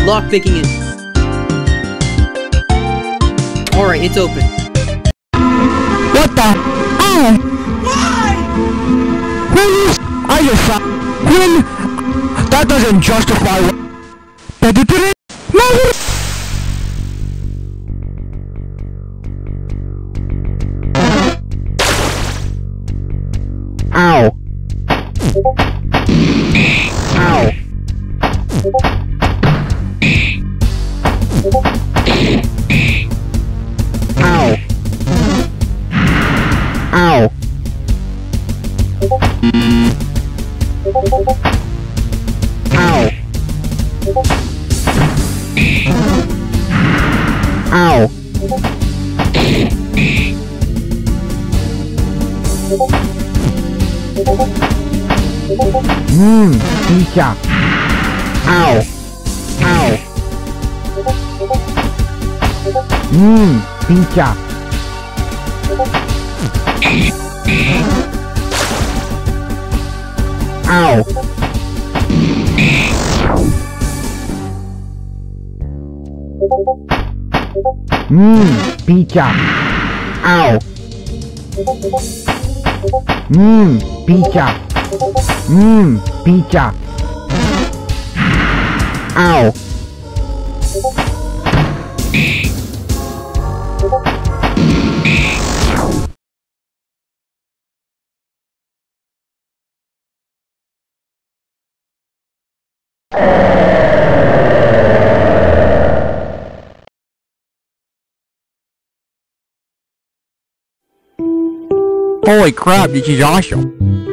lockpicking it. Alright, it's open. What the? Oh! Why? I just thought... That doesn't justify what... But you did it? No! Ow. Ow. Ow. Ow. Ow. Ow. Peecha. Ow. Ow. Peecha. Ow. Peecha. Ow. Peecha. Peecha. Ow. Holy crap, this is awesome.